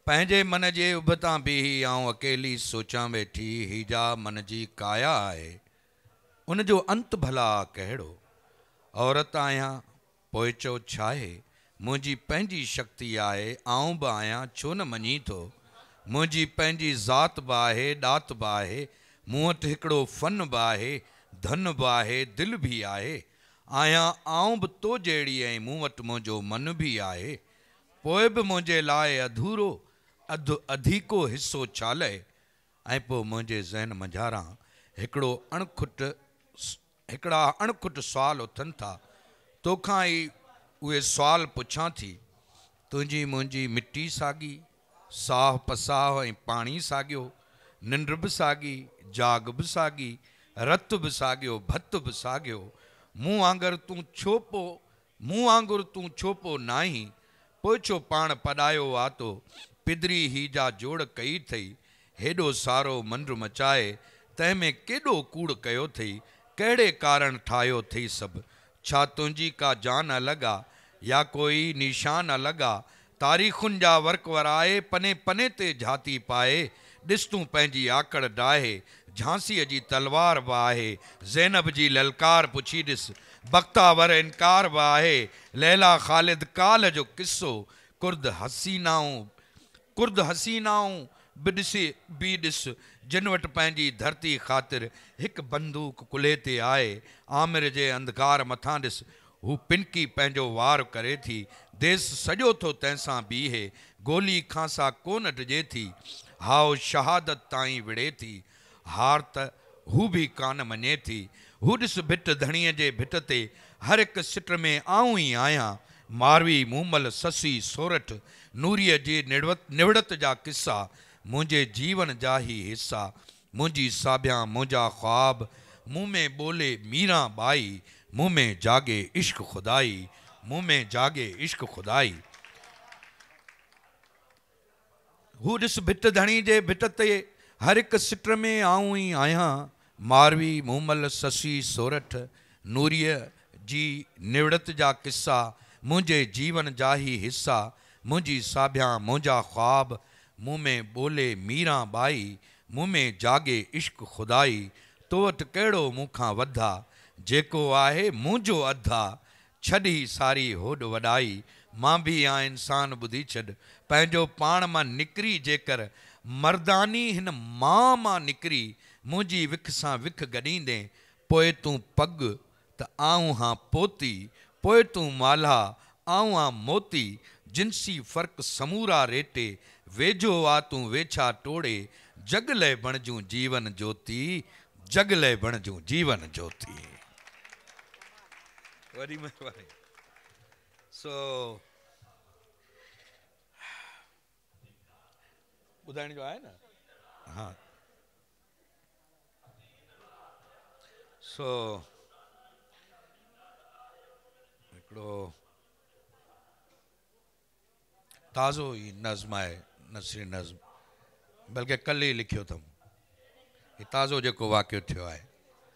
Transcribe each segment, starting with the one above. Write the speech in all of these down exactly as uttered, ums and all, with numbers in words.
पंहिंजे मन जे उबतां बीही आऊं अकेली सोचां वेठी हीजा मन जी काया आहे उन जो अंत भला कहिड़ो औरत आहियां पोइ चओ छा आहे मुंहिंजी पंहिंजी शक्ति आहे आऊं बि आहियां छो न मञी थो मुंहिंजी पंहिंजी ज़ात बि आहे ॾात बि आहे मूं वटि हिकिड़ो फ़न बि आहे धन बि आहे दिलि बि आहे आहियां आऊं बि तो जहिड़ी ऐं मूं वटि मुंहिंजो मन बि आहे पोइ बि मुंहिंजे लाइ अधूरो अधु अधीको हिसो छा लहे ऐं पोइ मुंहिंजे ज़हन मंझारां हिकिड़ो अणखुट हिकिड़ा अणखुट सुवाल उथनि था तोखां ई उहे सुवाल पुछां थी तुंहिंजी मुंहिंजी मिटी साॻी साह पसाह ऐं पाणी साॻियो निंड बि साॻी जाग बि साॻी रत बि साॻियो भत बि साॻियो मूं वांगुरु तूं छो पोइ मूं वांगुरु तूं छो पोइ नाहीं पोइ छो पाण पढ़ायो आहे तो पिदरी ही जा जोड़ कई अथई हेॾो सारो मंड मचाए तंहिंमें केॾो कूड़ कयो अथई कहिड़े कारण ठाहियो अथई सभु छा तुंहिंजी का जान अलॻि आहे या कोई निशान अलॻि आहे तारीख़ुनि जा वर्क वराए पने पने ते झाती पाए ॾिस तूं पंहिंजी आकड़ डाहे झांसीअ जी तलवार बि आहे ज़ैनब जी ललकार पुछी ॾिस बख़्तावर इनकार बि आहे लैला ख़ालिद काल जो किस्सो कुर्द हसीनाऊं कुर्द हसीनाऊं बि ॾिसी बि ॾिस जिन वटि पंहिंजी धरती ख़ातिर हिकु बंदूक कुल्हे ते आहे आमिर जे अंधकार मथां ॾिस हू पिनकी पंहिंजो वार करे थी देस सॼो थो तंहिंसां बीहे गोली खांसा कोन डिॼे थी हाउ शहादत ताईं विड़े थी हार त हू बि कान मञे थी हू ॾिस भिट धणीअ जे भिट ते हर हिकु सिट में आऊं ई आहियां मारवी मूमल ससी सोरठ नूरीअ जी निड़वत निवड़त जा किस्सा मुंहिंजे जीवन जा ई हिस्सा मुंहिंजी साबियां मुंहिंजा ख्वाब मुंह में ॿोले मीरा बाई मुंह में जागे इश्क खुदाई मुंह में जागे इश्क खुदाई हू ॾिस भिट धणी जे भिट ते हर हिकु सिट में आऊं ई आहियां मारवी मूमल ससी सोरठ नूरीअ जी निवड़त जा किस्सा मुंहिंजे जीवन जा ई हिस्सा मुंहिंजी साबियां मुंहिंजा ख्वाब मुंह में ॿोले मीरा बाई मुंह में जागे इश्क खुदाई तो वटि कहिड़ो मूंखां वधा जेको आहे मुंहिंजो अधा छॾी सारी होॾ वॾाई मां बि आहियां इंसान ॿुधी छॾ पंहिंजो पाण मां निकिरी जेकर मर्दानी हिन मां मां निकिरी मुंहिंजी विख सां विख गॾींदे पोइ तूं पग त आऊं हां पोती पोइ तूं माला आऊं हां मोती जिनसी फ़र्क़ु समूरा रेटे वेझो आ तूं वेछा टोड़े जग लाइ बणजूं जीवन ज्योति जग लाइ बणजूं जीवन ज्योति वरी महिरबानी सो ॿुधाइण जो आहे न हा सो हिकिड़ो ताज़ो ई नज़्म आहे नसरी नज़्म बल्कि कल्ह ई लिखियो अथमि हीउ ताज़ो जेको वाक़ियो थियो आहे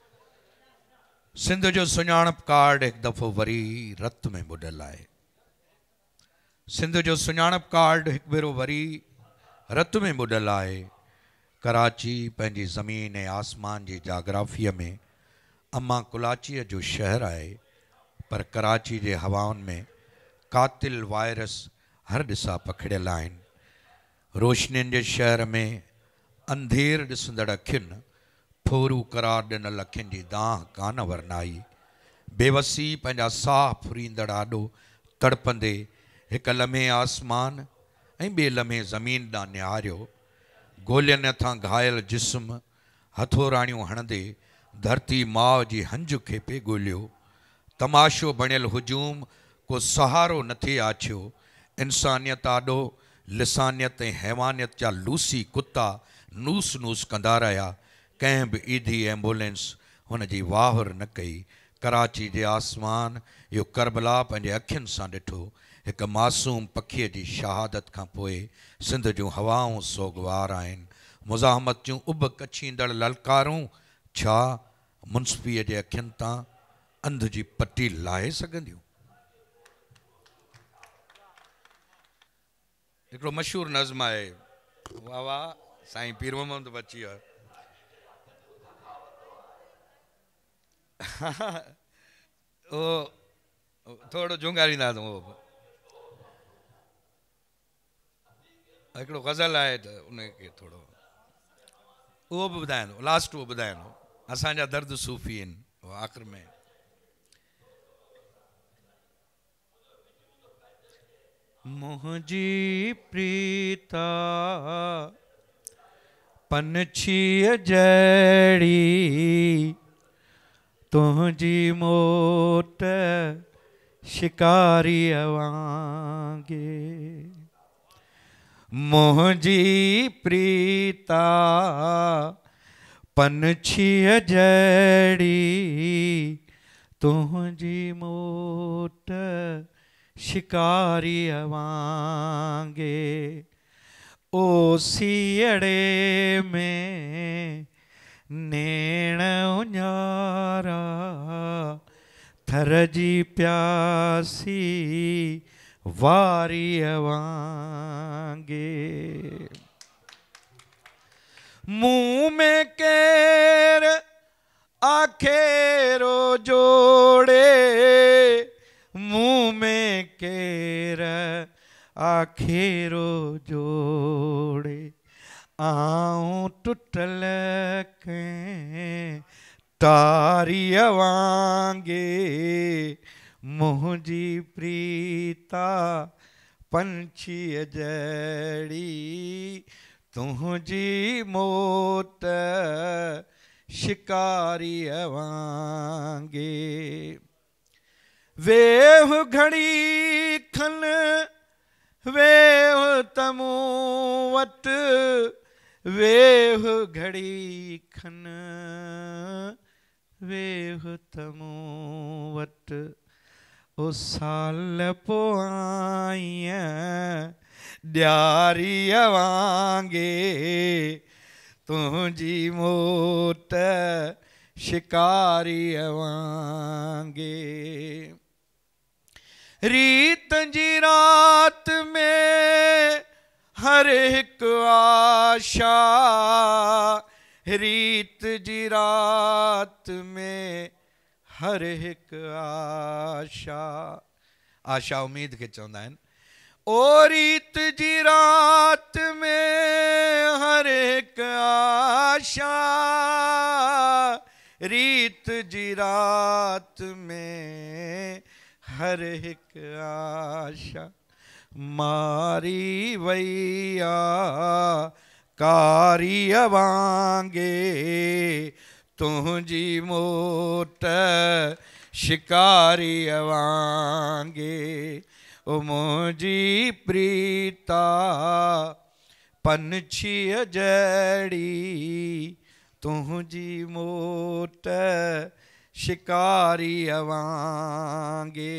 सिंध जो सुञाणप कार्ड हिकु दफ़ो वरी रत में ॿुॾल आहे सिंध जो सुञाणप कार्ड हिकु भेरो वरी रत में ॿुॾल आहे कराची पंहिंजी ज़मीन ऐं आसमान जी जाग्राफ़ीअ में अम्मा कुलाचीअ जो शहर आहे पर कराची जे हवाउनि में कातिल वायरस हर ॾिसा पखिड़ियल आहिनि रोशनियुनि जे शहर में अंधेर ॾिसंदड़ अखियुनि फोरू करार ॾिनल अखियुनि जी दाह कान वरनाई बेवसी पंहिंजा साह फुरींदड़ आॾो तड़पंदे हिकु लम्हे आसमान ऐं ॿिए लम्हे ज़मीन ॾांहुं निहारियो गोलियुनि हथां घायल जिस्म हथोराणियूं हणंदे धरती माउ जी हंज खे पिए ॻोल्हियो तमाशो बणियल हुजूम को सहारो न थिए आछियो इंसानियत आॾो लिसानियत ऐं हैवानियत जा लूसी कुता नूस नूस कंदा रहिया कंहिं बि ईदी एम्बुलेंस हुन जी वाहुर न कई कराची जे आसमान इहो करबला पंहिंजे अखियुनि सां ॾिठो हिकु मासूम पखीअ जी शहादत खां पोइ सिंध जूं हवाऊं सोगवार आहिनि मुज़ाहमत जूं उब कछींदड़ ललकारूं छा मुंसफ़ीअ जे अखियुनि तां अंध जी पटी लाहे सघंदियूं हिकिड़ो मशहूरु नज़्म आहे, वाह वाह साईं पीर मोहम्मद बची वियो उहो थोरो जुंगारींदासीं। उहो हिकिड़ो गज़ल आहे त उनखे थोरो उहो बि ॿुधाइणो, लास्ट उहो ॿुधाइणो। असांजा दर्द सूफ़ी आहिनि उहो आख़िर में। मुंहिंजी प्रीता पंछीअ जहिड़ी तुंहिंजी मोट शिकारीअ वांगे, मुंहिंजी प्रीता पंछीअ जहिड़ी तुंहिंजी मोट शिकारीअ वांगे, ओ सीअड़े में नेण उञारा थर जी प्यासी वारीअ वांगे, मुंह में केर आखेरो जोड़े, मुंह में केर आखेरो जोड़े, आऊं टुटल के तारीअ वांगे, मुंहिंजी प्रीता पंछीअ जहिड़ी तुंहिंजी मोट शिकारीअ वांगे, वेह घड़ी खन वेह तमूं वटि, वेह घड़ी खन वेह तमूं वटि, ओ साल पोआईं ॾियारीअ वांगे, तुंहिंजी मोट शिकारीअ वांगे, रीत जी रात में हर हिकु आशा, रीत जी रात में हर हिकु आशा, आशा उम्मीद खे चवंदा आहिनि। ओ रीत जी रात में हर हिकु आशा, रीत जी रात में हर हिकु आशा, मारी वई आ कारीअ वांगे, तुंहिंजी मोट शिकारीअ वांगे, ओ मुंहिंजी प्रीता पंछीअ जहिड़ी तुंहिंजी मोट शिकारीअ वांगे,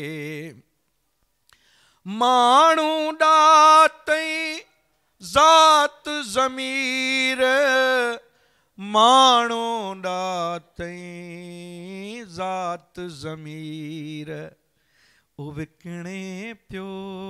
माण्हू ॾातई ज़ात ज़मीर, माण्हू ॾातई ज़ात ज़मीर, ओ विकिणे पियो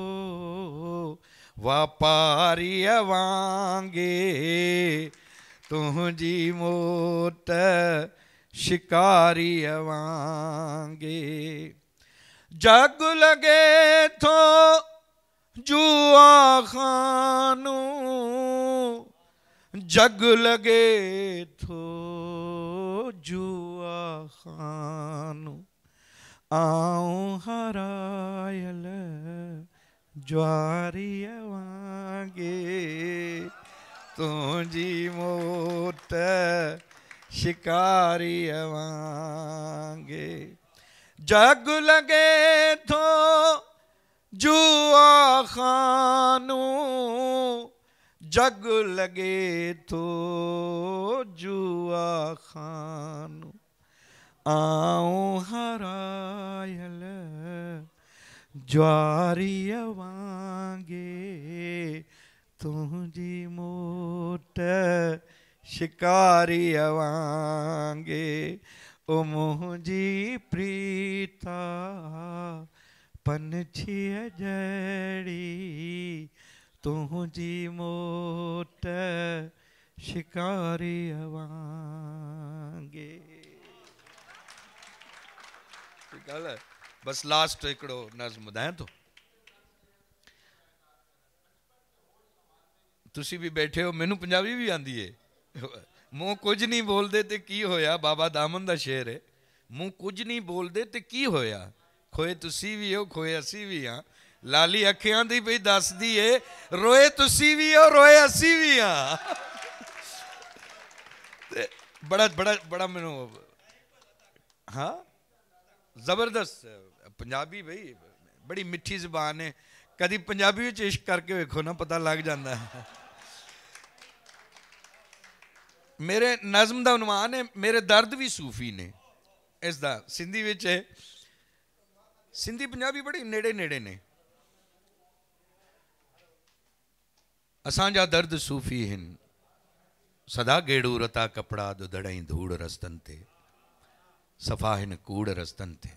वापारीअ वांगे, तुंहिंजी मोट शिकारीअ वांगे, जग लगे थो जुआ खानू, जग लगे थो जुआ खानू, आऊं हरायल ज्वारीअ वांगे, तुंहिंजी मोट शिकारीअ वांगे, जग लगे थो जुआ खानू, जग लगे थो जुआ खानू, आऊं हरायल ज्वारीअ वांगे, तुंहिंजी मोट शिकारीअ वांगे, ओ मुंहिंजी प्रीता पंछीअ जहिड़ी तुंहिंजी मोट शिकारी वांगे। बस लास्ट हिकिड़ो नज़्म ॿुधायां थो। तुसी भी बैठे हो, मैनू पंजाबी भी आंदी है। मूँ कुछ नहीं बोलते ते की होया, बाबा दामन दा शेर है। मूँ कुछ नहीं बोलते ते की होया, खोए तुसी भी हो खोए असी भी हाँ। लाली अखियां दी पई दसदी है, रोए तुसी भी हो रोए असी भी हाँ। बड़ा बड़ा बड़ा मैनू हाँ जबरदस्त पंजाबी भाई बड़ी मिठी जबान है। कभी पंजाबी विच इश्क करके वेखो ना, पता लग जाता है। मेरे नज़म का उन्वान है मेरे दर्द भी सूफी ने। इसका सिंधी विच है, सिंधी पंजाबी बड़ी नेड़े नेड़े ने। असांजा दर्द सूफी हिन, सदा गेड़ू रता कपड़ा दुधड़ई धूड़ रस्तन ते, सफ़ा हिन कूड़ रस्तन ते।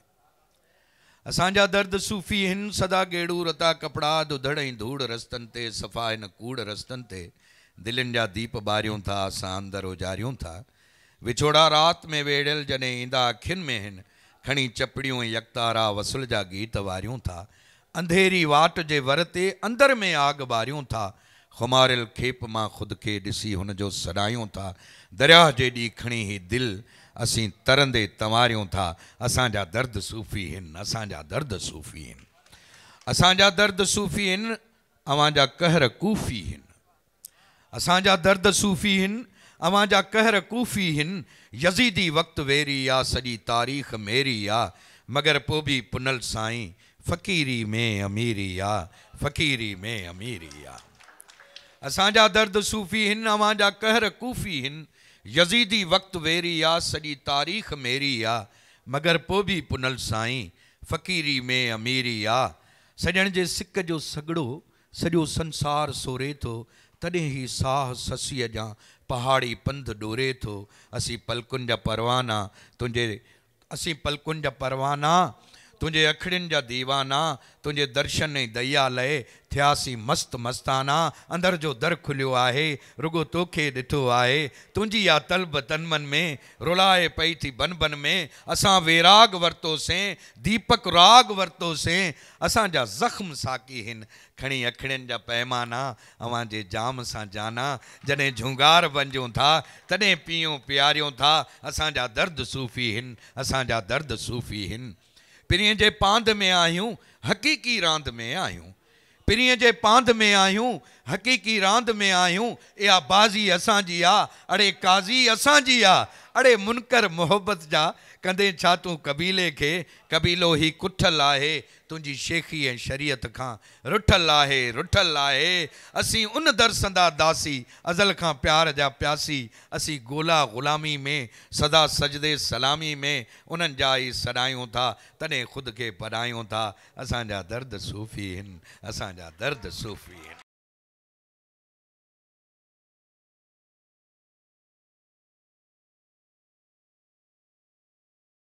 असांजा दर्द सूफी हिन, सदा गेड़ू रता कपड़ा दुधड़ई धूड़ रस्तन ते, सफ़ा हिन कूड़ रस्तन ते। दिलनि जा दीप ॿारियूं था असां अंदरि उजारियूं था, विछोड़ा रात में वेड़ियल जॾहिं ईंदा अखियुनि में हिन, खणी चपड़ियूं यकतारा वसुल जा गीत वारियूं था। अंधेरी वाट जे वर ते अंदर में आग ॿारियूं था, खुमारियल खेप मां ख़ुदि खे ॾिसी हुनजो सॾायूं था। दरिया जे ॾींहुं खणी ही दिलि असीं तरंदे तंवारियूं था। असांजा दर्द सूफ़ी हिन, असांजा दर्द सूफ़ी हिन, असांजा दर्द सूफ़ी हिन, अवांजा कहर कूफ़ी हिन। असांजा दर्द सूफ़ी हिन, अवांजा कहर कूफ़ी हिन। यज़ीदी वक़्तु वेरी आ, सॼी तारीख़ मेरी आ, मगर पोइ बि पुनल साईं फ़क़ीरी में अमीरी आ, फ़क़ीरी में अमीरी आ। असांजा दर्द सूफ़ी हिन, अवांजा कहर कूफ़ी हिन। यज़ीदी वक़्तु वेरी आ, सॼी तारीख़ मेरी आ, मगर पोइ बि पुनल साईं फ़क़ीरी में अमीरी आ। सॼण जे सिक जो सॻड़ो सॼो संसार सोरे थो, तॾहिं ही साह ससीअ जा पहाड़ी पंध डोरे थो। असीं पलकुनि जा परवाना तुंहिंजे, असीं पलकुनि जा परवाना तुंहिंजे अखड़ियुनि जा दीवाना, तुंहिंजे दर्शन ऐं दया लए थियासीं मस्त मस्ताना। अंदर जो दर खुलियो आहे, रुगो तोखे ॾिठो आहे, तुंहिंजी आ तलब तन मन में रुलाए पई थी बन बन में। असां वेराग वरितोसीं, दीपक राग वरितोसीं, असांजा ज़ख़्म साकी हिन, खणी अखड़ियुनि जा पैमाना, अवां जे जाम सां जाना। जॾहिं झुंगार बणिजूं था तॾहिं पीयूं प्यारियूं था। असांजा दर्द सूफ़ी हिन, असांजा दर्द सूफ़ी हिन। पिरीअ जे पांध में आहियूं, हक़ीक़ी रांदि में आहियूं, पिरीअ जे पांध में आहियूं, हक़ीक़ी रांदि में आहियूं। इहा बाज़ी असांजी आ, अड़े काज़ी असांजी आ, अड़े मुनकर मोहब्बत जा कंदे छा तूं कबीले खे, कबीलो ही कुठल आहे, तुंहिंजी शेखी ऐं शरीयत खां रुठल आहे रुठल आहे। असीं उन दरसंदा दासी, अज़ल खां प्यार जा प्यासी, असीं गोला ग़ुलामी में सदा सजदे सलामी में उन्हनि जा ई सॾायूं था, तॾहिं ख़ुदि खे पढ़ायूं था। असांजा दर्द सूफ़ी हिन, असांजा दर्द सूफ़ी हिन।